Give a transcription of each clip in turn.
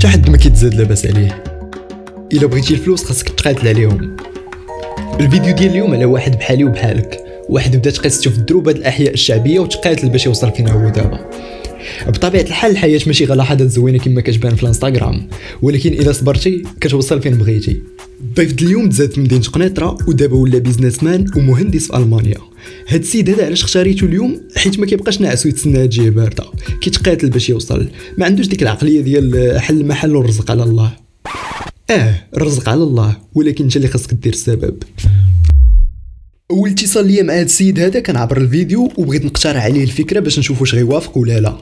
حتى حد ما كيتزاد لاباس عليه. الا بغيتي الفلوس خاصك تقاتل عليهم. الفيديو ديال اليوم على واحد بحالي وبحالك، واحد بدا تقيسته في الدروب هاد الاحياء الشعبيه وتقاتل باش يوصل فين هو دابا. بطبيعه الحال الحياه ماشي غير لحظات زوينه كما كتبان في الانستغرام، ولكن الا صبرتي كتوصل فين بغيتي. ضيف اليوم تزاد في مدينه قنيطره ودابا ولا بيزنس مان ومهندس في المانيا. هاد السيد هذا علاش اختاريته اليوم؟ حيت ما كيبقاش ناعس ويتسنى تجيه بارده، كيتقاتل باش يوصل، ما عندوش ديك العقليه ديال حل محل والرزق على الله. الرزق على الله، ولكن انت اللي خاصك دير السبب. اول اتصال ليا مع هاد السيد هذا كان عبر الفيديو، وبغيت نقترح عليه الفكره باش نشوفوا واش غيوافق ولا لا.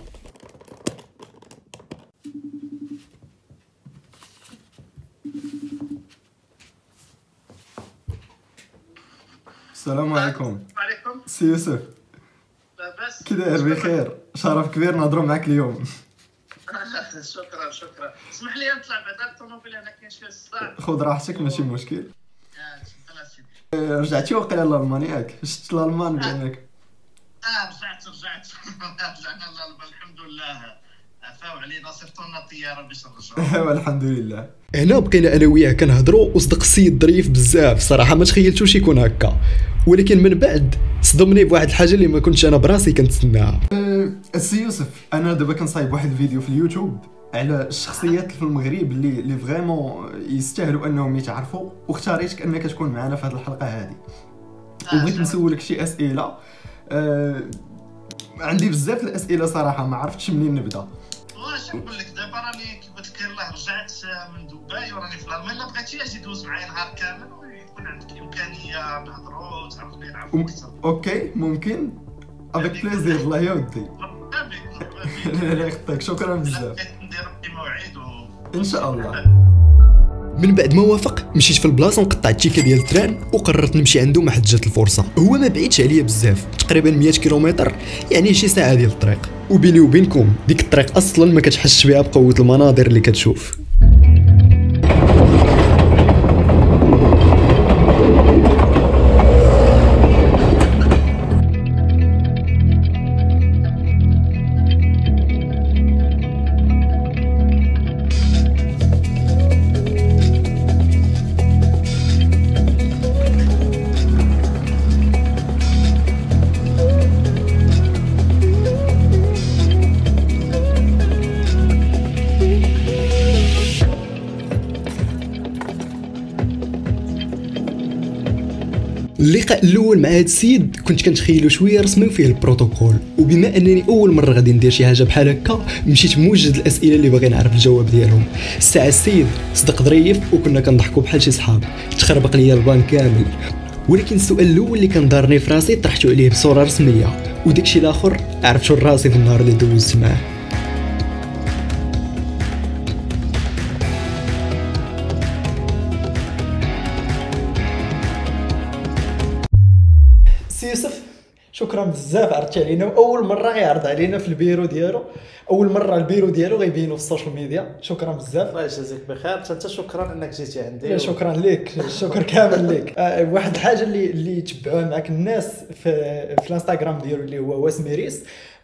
السلام عليكم. وعليكم سي يوسف، لاباس كي داير؟ بخير، شرف كبير نهضروا معاك اليوم. شكرا اسمح لي نطلع بعدا الطوموبيل هنا كاين شويه الصداع. خذ راحتك ماشي مشكل. تفضل اسيدي. رجعتي واقيلا لالمانيا ياك؟ شفت الالمان بانك؟ رجعت رجعنا الحمد لله، عفاو علينا صيفطوا لنا الطياره باش نرجعوا. ايوا الحمد لله. هنا بقينا انا وياه كنهضروا، وصدق السيد ظريف بزاف صراحه، ما تخيلتوش يكون هكا، ولكن من بعد صدمني بواحد الحاجه اللي ما كنتش انا براسي كنتسناها. السي يوسف، انا دابا كنصايب واحد الفيديو في اليوتيوب على الشخصيات في المغرب اللي فريمون يستاهلوا انهم يتعرفوا، واختاريتك انك تكون معنا في هذه الحلقه هذه. وبغيت نسولك شي اسئله. عندي بزاف الاسئله صراحه، ما عرفتش منين نبدا. واش نقول لك دابا راني كي قلت لك يلاه رجعت من دبي وراني في المانيا، بغيتي اجي دوز معايا نهار كامل ويكون عندك امكانيه نهضروا وتعرفني نعرفوا اكثر. اوكي ممكن، افيك بليزير. الله يا ودي. لا يخطيك، شكرا بزاف. ندير موعد ان شاء الله. من بعد ما وافق مشيت في البلاصه نقطع التيكه ديال التران، وقررت نمشي عنده ما حد جات الفرصه. هو ما بعيدش عليا بزاف، تقريبا 100 كيلومتر، يعني شي ساعه ديال الطريق. وبيني وبينكم ديك الطريق اصلا ما كتحسش بها بقوه المناظر اللي كتشوف. اللقاء الاول مع هذا السيد كنت كنتخيلو شويه رسمي وفيه البروتوكول، وبما انني اول مره غادي ندير شي حاجه بحال هكا مشيت موجد الاسئله اللي باغي نعرف الجواب ديالهم. الساعه السيد صدق ظريف، وكنا كنضحكوا بحال شي صحاب، تخربق ليا البان كامل. ولكن السؤال الاول اللي كان دارني في راسي طرحته عليه بصوره رسميه، وداكشي الاخر عرفتو راسي في النهار اللي دوزت معاه. سي يوسف شكرا بزاف، عرضتي علينا، واول مره غيعرض علينا في البيرو ديالو، اول مره البيرو ديالو غيبينو في السوشيال ميديا. شكرا بزاف. الله يجازيك بخير، انت شكرا انك جيتي عندي. لا شكرا لك، الشكر كامل لك. واحد الحاجه اللي يتبعوها معك الناس في الانستغرام ديالو اللي هو واسميريس،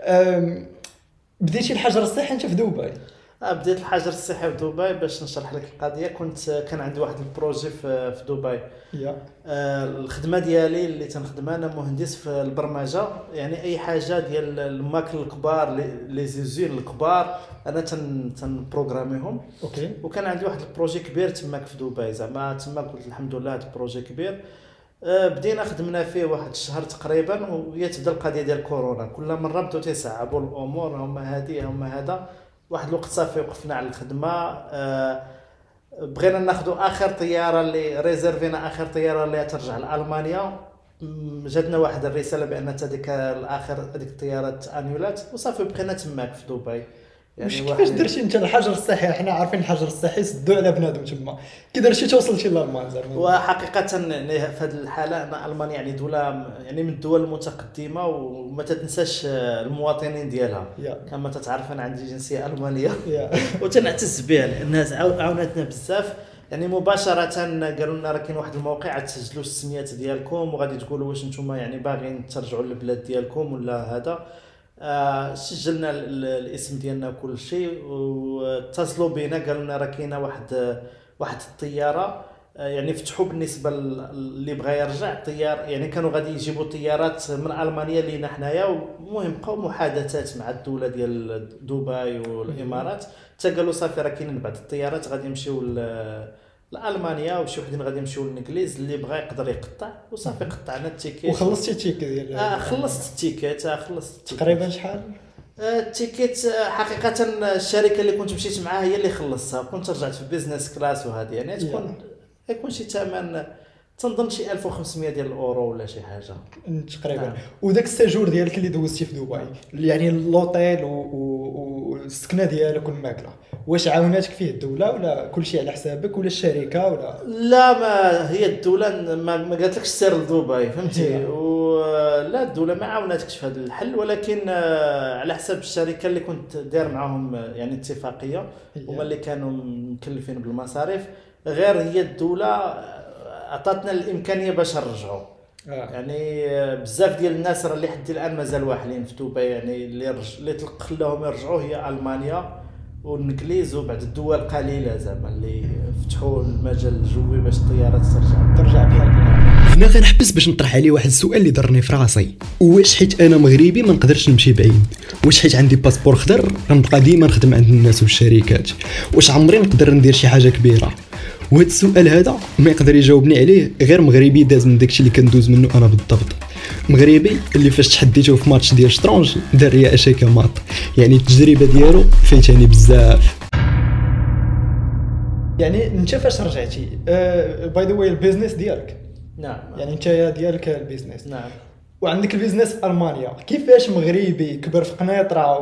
بديتي الحجر الصحي انت في دبي. بديت الحجر الصحي في دبي. باش نشرح لك القضيه، كان عندي واحد البروجي في دبي. الخدمه ديالي اللي تنخدمها انا مهندس في البرمجه، يعني اي حاجه ديال الماكل الكبار، لي زيزين الكبار انا تنبروغراميهم. اوكي. وكان عندي واحد البروجي كبير تماك في دبي، زعما تما قلت الحمد لله هذا البروجي كبير. بدينا خدمنا فيه واحد الشهر تقريبا، وهي تبدا القضيه ديال كورونا. كل مره بداو تيصعبوا الامور، هما هذا واحد الوقت صافي وقفنا على الخدمه. بغينا ناخذوا اخر طياره اللي ريزيرفينا، اخر طياره اللي ترجع لالمانيا. جاتنا واحد الرساله بان هذيك الطياره انيولات، وصافي بقينا تماك في دبي. يعني كيفاش درتي انت الحجر الصحي؟ حنا عارفين الحجر الصحي سدوا على بنادم تما، كي درتي توصلتي لالمانيا زعما؟ وحقيقه يعني في هذه الحاله انا المانيا يعني دوله، يعني من الدول المتقدمه، وما تنساش المواطنين ديالها. كما تتعرف انا عندي جنسيه المانيه وتنعتز بها، لانها عاونتنا بزاف. يعني مباشره قالوا لنا راه كاين واحد الموقع تسجلوا السميات ديالكم، وغادي تقولوا واش نتوما يعني باغيين ترجعوا للبلاد ديالكم ولا هذا. سجلنا الاسم ديالنا وكل شيء، واتصلوا بينا قالوا لنا راه كاينه واحد الطياره، يعني فتحوا بالنسبه اللي بغى يرجع طيار، يعني كانوا غادي يجيبوا طيارات من المانيا لينا حنايا. ومهم بقاو محادثات مع الدوله ديال دبي والامارات، حتى قالوا صافي راه كاينين بعض الطيارات غادي يمشيو لالمانيا، وشي وحدين غادي يمشيو للانجليز، اللي بغى يقدر يقطع. وصافي قطعنا التيكيت. وخلصتي التيكت ديال خلصت التيكيت. تقريبا شحال؟ التيكيت حقيقه الشركه اللي كنت مشيت معاها هي اللي خلصتها، كنت رجعت في بيزنس كلاس وهذه، يعني تكون يكون شي ثمن تنظن شي 1500 ديال الاورو ولا شي حاجه تقريبا. وداك السجور ديالك اللي دوزتي في دبي، يعني اللوطيل والسكنه ديالك والماكله، واش عاوناتك فيه الدوله ولا كلشي على حسابك ولا الشركه ولا؟ لا، ما هي الدوله ما قالتلكش سير لدبي، فهمتي؟ ولا الدوله ما عاوناتكش في هذا الحل، ولكن على حساب الشركه اللي كنت داير معاهم يعني اتفاقيه، هما اللي كانوا مكلفين بالمصاريف. غير هي الدوله عطاتنا الامكانيه باش نرجعوا. يعني بزاف ديال الناس راه اللي حد الان مازال واحلين في دبي، يعني اللي خلاهم يرجعوا هي المانيا والانجليز وبعد الدول قليله زعما اللي فتحوا المجال الجوي باش الطيارات ترجع بحال. هنا غنحبس باش نطرح عليه واحد السؤال اللي ضرني في راسي. واش حيت انا مغربي ما نقدرش نمشي بعيد؟ واش حيت عندي باسبور خضر غنبقى ديما نخدم عند الناس والشركات؟ واش عمري نقدر ندير شي حاجه كبيره؟ وهذا السؤال هذا ما يقدر يجاوبني عليه غير مغربي داز من داكشي اللي كندوز منه انا بالضبط. مغربي اللي فاش تحديته في ماتش ديال شطرونج دار ليا اشيكا ماط، يعني التجربه ديالو فايتاني بزاف. يعني انت فاش رجعتي باي ذا واي البيزنس ديالك؟ نعم. يعني انت ديالك البيزنس. نعم. وعندك البيزنس في المانيا، كيفاش مغربي كبر في قنيطره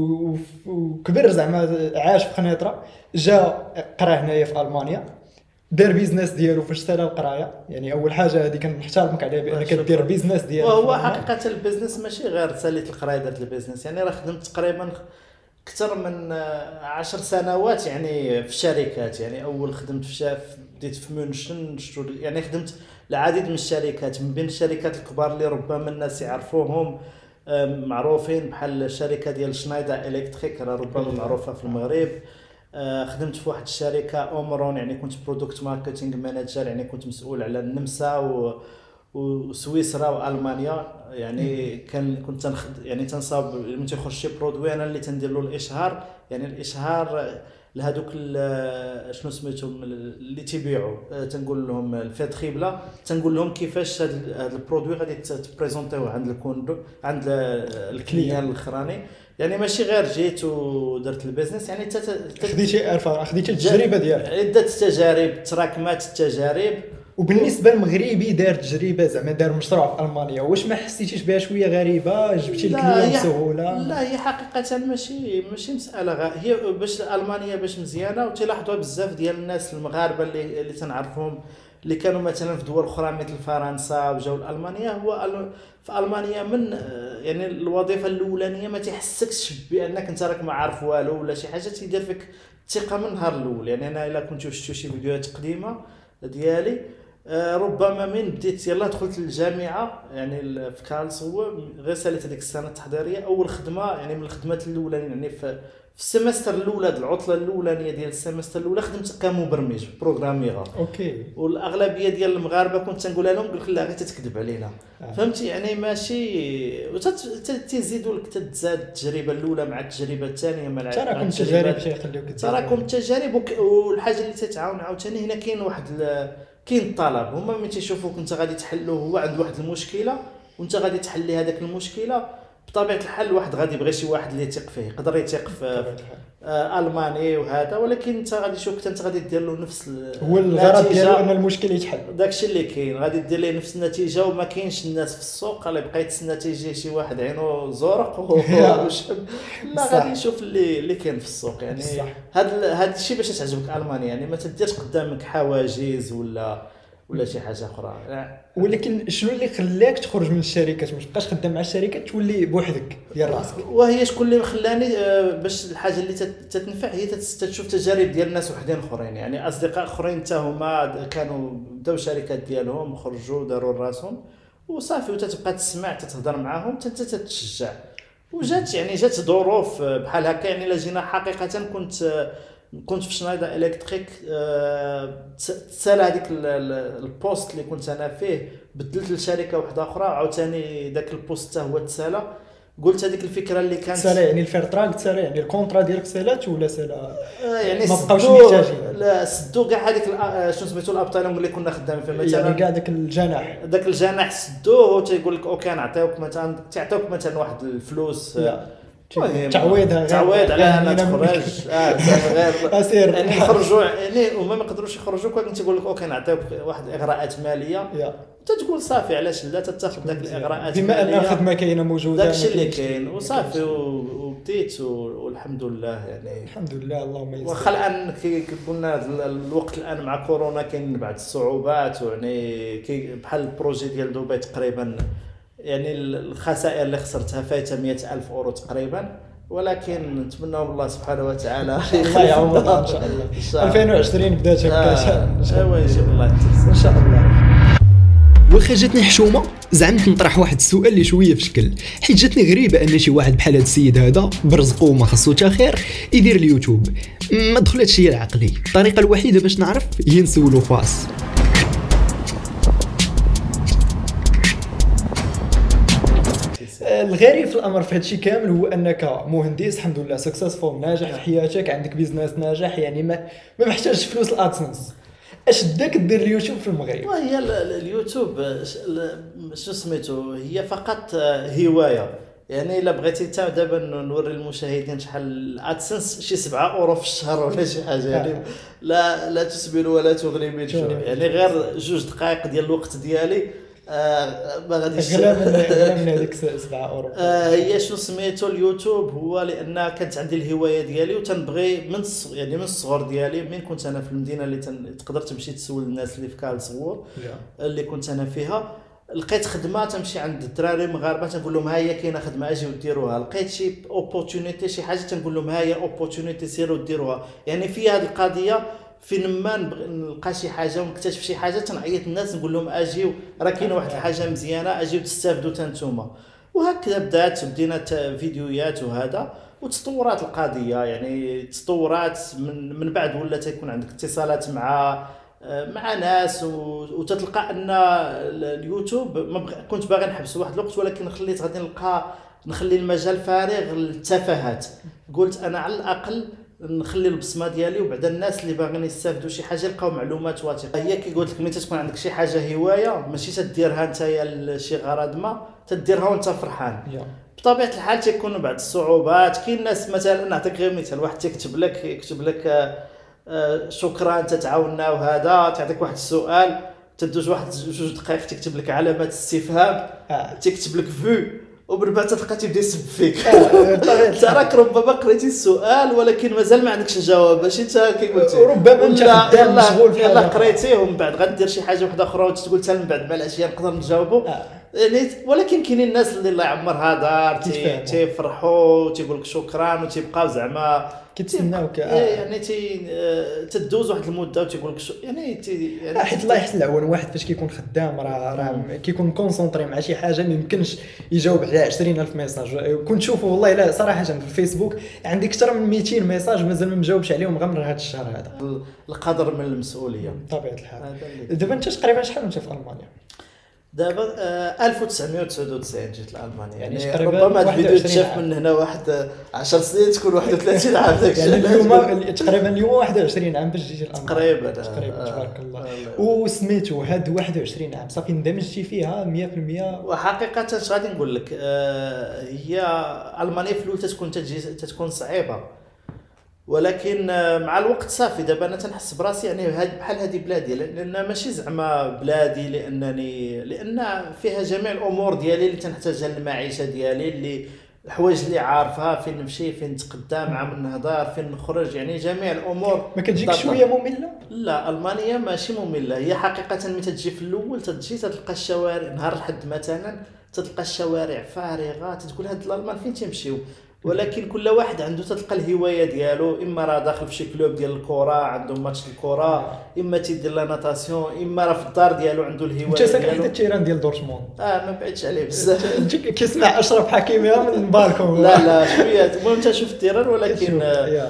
وكبر زعما عاش في قنيطره جا قرا هنايا في المانيا دار بيزنس ديالو فاش سالا القرايه؟ يعني اول حاجه هذه كنحترمك عليها بانك دير بيزنس ديالك. وهو حقيقه البيزنس ماشي غير ساليت القرايه درت البيزنس، يعني راه خدمت تقريبا اكثر من 10 سنوات يعني في الشركات. يعني اول خدمت بديت في مونشن، يعني خدمت العديد من الشركات، من بين الشركات الكبار اللي ربما الناس يعرفوهم معروفين بحال الشركه ديال شنايدر الكتريك، راه ربما معروفه في المغرب. خدمت في واحد الشركه اومرون، يعني كنت برودكت ماركتينغ مانجر، يعني كنت مسؤول على النمسا وسويسرا والمانيا. يعني كنت يعني تنصاوب من تيخرج شي برودوي انا اللي تندير له الاشهار، يعني الاشهار لهذوك شنو سميتهم اللي تيبيعوا، تنقول لهم الفاتخي بلا، تنقول لهم كيفاش هذا البرودوي غادي تبريزونطيوه عند الكوندو عند الكليان الاخراني. يعني ماشي غير جيت ودرت البيزنس، يعني خديتي التجربه ديالك، عده تجارب، تراكمات التجارب. وبالنسبه للمغربي دار تجربه زعما دار مشروع في المانيا، واش ما حسيتيش بها شويه غريبه؟ جبتي الكليان بسهوله؟ لا، هي حقيقه ماشي مساله هي باش المانيا باش مزيانه، وتلاحظوا بزاف ديال الناس المغاربه اللي تنعرفهم اللي كانوا مثلا في دول اخرى مثل فرنسا وجاوا لالمانيا. هو في المانيا من يعني الوظيفه الاولانيه ما تحسكش بانك انت راك ما عارف والو ولا شي حاجه، تيدير فيك الثقه من النهار الاول. يعني انا الا كنتو شفتوا شي فيديوهات قديمه ديالي، ربما من بديت يلا دخلت الجامعه يعني في كارلسروه، غير ساليت هذيك السنه التحضيريه اول خدمه، يعني من الخدمات الاولانيه يعني في السيمستر الاولى، العطله الاولانيه ديال السيمستر الاولى خدمت كمبرمج بروغراميغ. اوكي. والاغلبيه ديال المغاربه كنت تنقولها لهم قلت لا غير تكذب علينا. فهمتي؟ يعني ماشي تزيدوا لك تزاد التجربه الاولى مع التجربه الثانيه مع تراكم التجارب شي يخليوك تراكم التجارب. والحاجه اللي تتعاون عاوتاني هنا كاين واحد كاين الطلب، هما ملي تيشوفوك انت غادي تحلو، هو عنده واحد المشكله وانت غادي تحلي هذاك المشكله، بطبيعه الحال واحد غادي يبغي شي واحد اللي يثق فيه، يقدر يثق في الماني وهذا، ولكن انت غادي تشوف انت غادي دير له نفس هو الغرض ديالو ان المشكل يتحل. داكشي اللي كاين غادي دير ليه نفس النتيجه. وما كاينش الناس في السوق اللي بقى يتسنى تيجي شي واحد عينو زرق لا غادي يشوف اللي كاين في السوق. يعني هذا الشيء باش تعجبك المانيا، يعني ما تديرش قدامك حواجز ولا شي حاجه اخرى. ولكن شنو اللي خلاك تخرج من الشركات ما تبقاش خدام مع الشركات تولي بوحدك ديال راسك؟ وهي شكون اللي خلاني باش الحاجه اللي تتنفع هي تشوف تجارب ديال الناس وحدين اخرين، يعني اصدقاء اخرين حتى هما كانوا بداو شركات ديالهم خرجوا داروا راسهم وصافي، وتتبقى تسمع تتهضر معاهم حتى تتشجع. وجات يعني جات ظروف بحال هكا. يعني الا جينا حقيقه كنت في شنايدر الكتريك، تسالى هذيك البوست اللي كنت انا فيه، بدلت لشركه واحده اخرى، عاوتاني داك البوست حتى هو تسالى. قلت هذيك الفكره اللي كانت تسالى يعني الفيرتراك، تسالى يعني الكونترا ديالك سالات ولا سالى يعني ما بقاوش سدوا، محتاجين؟ لا سدوا كاع هذيك شنو سميتو الابطال اللي كنا خدامين فيه مثلا، يعني كاع داك الجناح داك الجناح سدوه وتيقول لك اوكي نعطيوك مثلا، تعطيوك مثلا واحد الفلوس المهم تعويض على انا تخرج زعما غير اسير يعني يخرجوا يعني وما ما يقدروش يخرجوك، ولكن تيقول لك اوكي نعطيوك واحد الاغراءات ماليه، تتقول صافي علاش لا، تتاخذ داك الاغراءات بما ان الماليه، الخدمه كاينه موجوده داكشي اللي كاين وصافي وبديت والحمد لله. يعني الحمد لله اللهم يسر. واخا الان كي كنا الوقت الان مع كورونا كاين بعض الصعوبات، ويعني بحال البروجي ديال دبي تقريبا يعني الخسائر اللي خسرتها فايته 100,000 اورو تقريبا، ولكن نتمنى من الله سبحانه وتعالى الله يعوضها ان شاء الله. 2020 بدات هكا ان شاء الله يجيب الله ان شاء الله. واخا جاتني حشومه زعمت نطرح واحد السؤال اللي شويه في شكل، حيت جاتني غريبه ان شي واحد بحال هذا السيد هذا برزقو وما خصو حتى خير يدير اليوتيوب. ما دخلتش هي لعقلي. الطريقه الوحيده باش نعرف هي نسولو فاس. الغريب في الامر في هادشي كامل هو انك مهندس الحمد لله سكسسفول ناجح في حياتك، عندك بيزنس ناجح، يعني ما محتاجش فلوس الادسنس. اش داك دير اليوتيوب في المغرب؟ وهي اليوتيوب شو سميتو هي فقط هوايه. يعني الا بغيتي انت دابا نوري المشاهدين شحال الادسنس، شي 7 اورو في الشهر ولا شي حاجه، يعني لا تسبل ولا تغني من جوع، يعني غير 2 دقائق ديال الوقت ديالي ما غاديش غلا من هذيك 7 اورو. هي شنو سميتو اليوتيوب هو لان كانت عندي الهوايه ديالي وتنبغي من الصغر ديالي. من كنت انا في المدينه اللي تقدر تمشي تسول الناس اللي في كال صغور اللي كنت انا فيها، لقيت خدمه تمشي عند الدراري المغاربه تنقول لهم ها هي كاينه خدمه اجيو ديروها، لقيت شي اوبورتونيتي شي حاجه تنقول لهم ها هي اوبورتونيتي سيروا ديروها. يعني في هذه القضيه فين ما نلقى شي حاجه ونكتشف شي حاجه تنعيط الناس نقول لهم اجيو راه كاينه واحد الحاجه مزيانه اجيو تستافدوا حتى نتوما. وهكذا بدينا فيديوهات وهذا وتطورات القضيه. يعني تطورات من بعد ولا تيكون عندك اتصالات مع ناس وتتلقى ان اليوتيوب كنت باغي نحبس واحد الوقت، ولكن خليت غادي نخلي المجال فارغ للتفاهات. قلت انا على الاقل نخلي البصمه ديالي وبعدا الناس اللي باغيين يستافدوا شي حاجه يلقاو معلومات واثقه. هي كي قلت لك ملي تكون عندك شي حاجه هوايه ماشي تديرها نتايا لشي غرض ما، تديرها وانت فرحان. بطبيعه الحال تيكونوا بعض الصعوبات. كاين ناس مثلا نعطيك غير مثال، واحد يكتب لك شكرا تتعاوننا وهذا، تعطيك واحد السؤال تدوز واحد 2 دقائق تكتب لك علامات استفهام، تكتب لك فو ومن بعد تلقى تيبدا يسب فيك. انت راك ربما قريتي السؤال ولكن مازال ما عندكش الجواب، ماشي انت كي قلتي ربما انت خدام مشغول في يلاه قريتيه ومن بعد غدير شي حاجه واحده اخرى وتقول حتى من بعد مع العشيه نقدر نجاوبو. يعني ولكن كاينين الناس اللي الله يعمرها دار تيفرحوا تيقول لك شكرا وتيبقاو زعما كيتسناوك. يعني تدوز واحد المده وتيقول لك يعني حيت الله يحسن العون. واحد فاش كيكون خدام راه كيكون كونسونطري مع شي حاجه ما يمكنش يجاوب على 20,000 ميساج. كنت نشوفوا والله لا صراحه في الفيسبوك عندي اكثر من 200 ميساج مازال ما مجاوبش عليهم غير من هذا الشهر هذا. القدر من المسؤوليه بطبيعه الحال. دابا انت تقريبا شحال وانت في المانيا؟ دابا 1999 جيت لألمانيا. يعني تقريبا ربما الفيديو تشاف من هنا واحد 10 سنين تكون 31 عام داك يعني اليوم تقريبا اليوم 21 عام باش تجي لألمانيا تقريبا تبارك الله. وسميتو هاد 21 عام صافي اندمجتي فيها 100%؟ وحقيقة اش غادي نقول لك، هي ألمانيا في الأول تتكون صعيبة، ولكن مع الوقت صافي دابا انا تنحس براسي يعني بحال هذه بلادي، لان ماشي زعما بلادي لان فيها جميع الامور ديالي اللي تنحتاجها للمعيشه ديالي، اللي الحوايج اللي عارفها، فين نمشي فين نتقدى مع من نهضر فين نخرج، يعني جميع الامور. ما كتجيك شويه ممله؟ لا المانيا ماشي ممله. هي حقيقه ملي تجي في الاول تلقى الشوارع نهار الحد مثلا تلقى الشوارع فارغه، تقول هاد الالمان فين تمشيو، ولكن كل واحد عنده تلقى الهوايه ديالو، اما راه داخل في شي كلوب ديال الكره عنده ماتش الكره، اما تيدير لا ناتاسيون، اما راه في الدار ديالو عنده الهوايه انت ساكن ديالو. حتى التيران ديال دورتموند ما بعدتش عليه بزاف. انت كيسمع اشرف حكيمي من البالكون. لا شويه المهم تشوف التيران، ولكن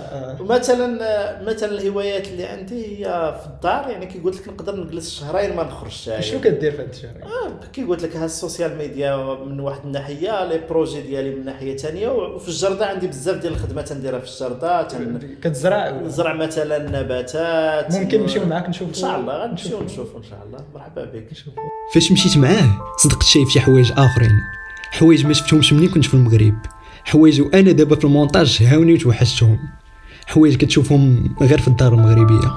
مثلا الهوايات اللي عندي هي في الدار، يعني كي قلت لك نقدر نجلس شهرين ما نخرجش. شنو كدير في هذا الشهر؟ كي قلت لك ها السوشيال ميديا من واحد الناحيه، لي بروجي ديالي من ناحيه ثانيه، وفي الجرده عندي بزاف ديال الخدمه تنديرها في الجرده. كتزرع نزرع مثلا نباتات. ممكن نمشيو معاك نشوفوا ان شاء الله، غنمشيو نشوفوا ان شاء الله. مرحبا بك. فاش مشيت معاه صدقت شايف شي حوايج اخرين، حوايج ما شفتهمش ملي كنت في المغرب، حوايج وانا دابا في المونتاج هاوني وتوحشتهم، حوايج كتشوفهم غير في الدار المغربيه.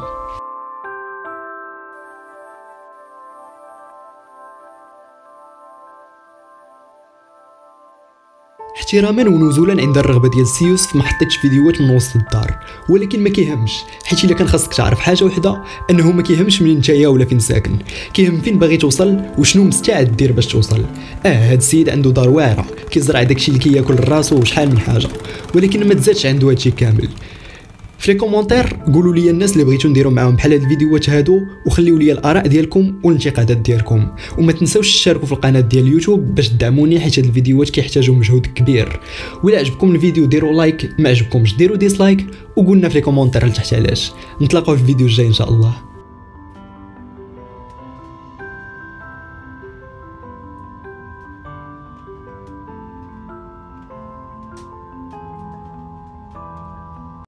احتراما ونزولا عند الرغبه ديال السي يوسف ما حطيتش فيديوهات من وسط الدار، ولكن ما كيهمش، حيت الا كان خاصك تعرف حاجه وحده انه ما كيهمش منين نتايا ولا فين ساكن، كيهم فين باغي توصل وشنو مستعد دير باش توصل. هاد السيد عنده دار واعره كيزرع داكشي اللي كياكل راسو وشحال من حاجه، ولكن ما تزادش عنده هادشي كامل. في لي كومونتير قولوا لي الناس اللي بغيتو نديروا معاهم بحال هاد الفيديوهات هادو، وخليوا لي الاراء ديالكم والانتقادات ديالكم، وما تنساوش تشاركوا في القناه ديال اليوتيوب باش تدعموني، حيت هاد الفيديوهات كيحتاجوا مجهود كبير. وإلا عجبكم الفيديو ديروا لايك، ما عجبكمش ديروا ديسلايك، وقولنا في لي كومونتير لتحت علاش. نتلاقاو في الفيديو الجاي ان شاء الله.